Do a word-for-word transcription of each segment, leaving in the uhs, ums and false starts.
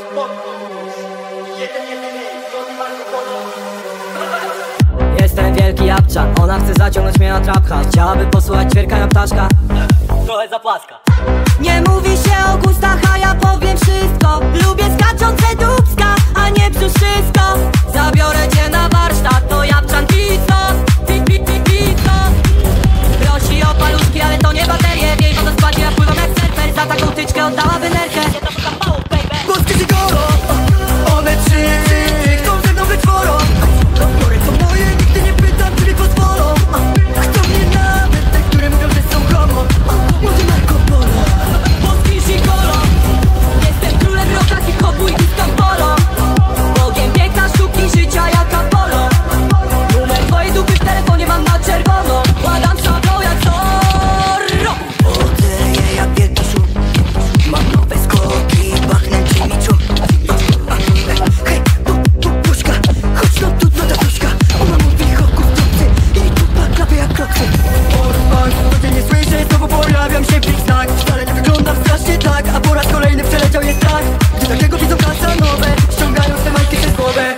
Jestem wielki Japczan, ona chce zaciągnąć mnie na trap house. Chciałaby posłuchać ćwierkania ptaszka, trochę zapaska. Nie mówi się o gustach, a ja powiem wszystko. Lubię skaczące dupska, a nie brzuszysko. Zabiorę cię na warsztat, to Japczan pizzo, pi, pi, pi, pizzo. Prosi o paluszki, ale to nie baterie. W jej wodospadzie ja pływam jak surfer. Za taką tyczkę oddałaby nerkę. Polskie zigolo, one trzy chcą ze mną być czworo. Biorę co moje, nigdy nie pytam, czy mi pozwolą. Chcą mnie nawet te, które mówią, że są homo. Młody Marco Polo, polski zigolo. Jestem królem rocka, hip-hopu i disco polo. Bogiem piękna, sztuki, życia jak Apollo. Numer twojej dupy w telefonie mam na czerwono. Kładam szablą jak Zorro. Odleję jak wielki szum. Mam nowe skoki, pachnę Jimmy Choo. Hej, pu, pu, puszka, chodź no tu, no ta puszka. Ona mówi hoków dupcy i dupa klapie jak kroksy. Orban, codziennie słyszę, znowu pojawiam się w ich znak. Wcale nie wyglądam strasznie tak, a po raz kolejny przeleciał je strach. Gdy takiego widzą kasanowe, ściągają te majki przez głowę.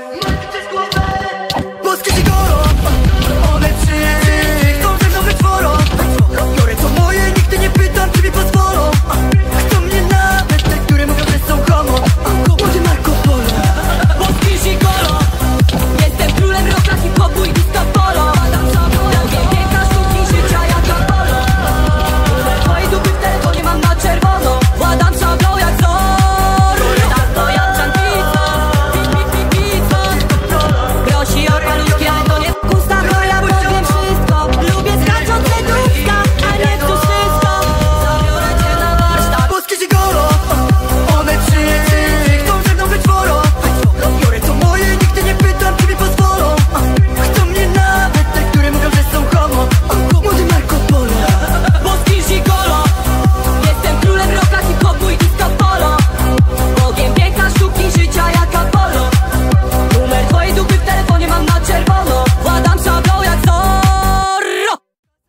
Polskie zigolo, one trzy chcą ze mną być czworo. Biorę co moje, nigdy nie pytam, czy mi pozwolą. Chcą mnie nawet te, które mówią, że są homo. Młody Marco Polo, polski zigolo. Jestem królem rocka, hip-hopu i disco polo. Bogiem piękna, sztuki, życia jak Apollo. Numer twojej dupy w telefonie mam na czerwono. Władam szablą jak Zorro. Tak to Japczan pizzo, pi, pi, pi, pizzo. Prosi o paluszki, ale to nie w gustach, a ja powiem wszystko. Lubię skaczące dupska, a nie brzuszysko. Zabiorę cię na warsztat. Polskie zigolo, one trzy chcą ze mną być czworo. Biorę co moje, nigdy nie pytam, czy mi pozwolą. Chcą mnie nawet te, które mówią, że są homo. Młody Marco Polo, polski zigolo. Jestem królem rocka, hip-hopu i disco polo. Bogiem piękna, sztuki, życia jak Apollo. Numer twojej dupy w telefonie mam na czerwono. Władam szablą jak Zorro.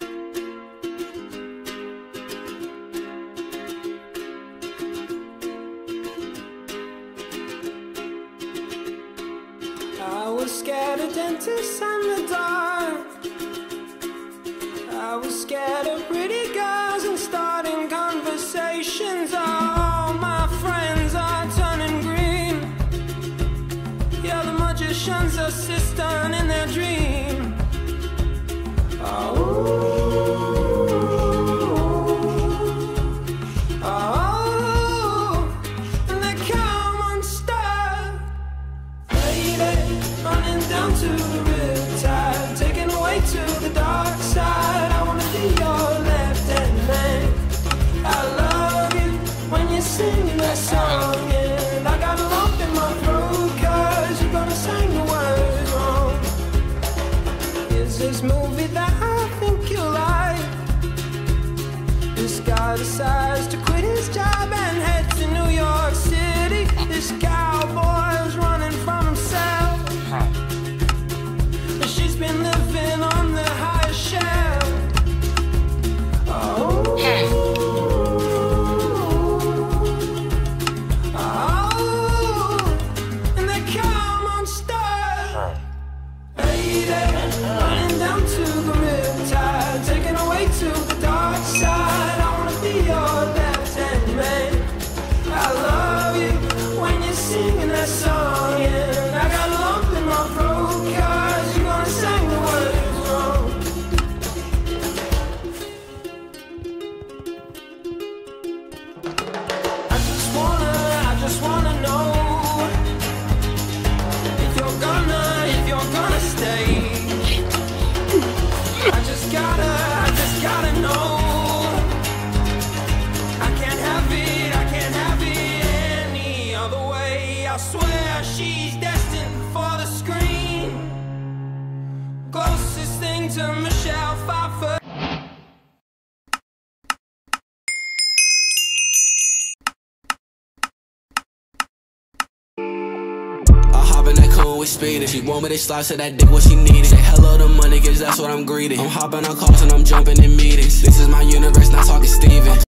I was scared of dentists and the dark. I was scared of pretty girls and starting conversations. All my friends are turning green. Yeah, the magician's assistant in their dream. Oh, oh, and they come unstuck. Lady, running down to the riptide, taken away to the dark side. I wanna be your left-hand man. I love you when you're singing that song, and I got a lump in my throat 'cause you're gonna sing the words wrong. Is this movie that I think you like? This guy decides to quit his job and head to New York City. This cowboy's running from himself. She's been living on the highest shelf. Oh, oh, and they come unstuck. Lady, running down to the riptide, taken away to the dark side. I wanna be your left-hand man. I love you when you're singing that song, and I got a lump in my throat 'cause you're gonna sing the words wrong. I just wanna, I just wanna know if you're gonna, if you're gonna stay. I just gotta, I just gotta know. I can't have it, I can't have it any other way. I swear she's destined for the screen. Closest thing to Michelle Pfeiffer. I hop in that cone with speed, and she want me to slice her that dick what she needed. Say hello to money, cause that's what I'm greeting. I'm hopping on calls and I'm jumping in meetings. This is my universe, not talking Steven.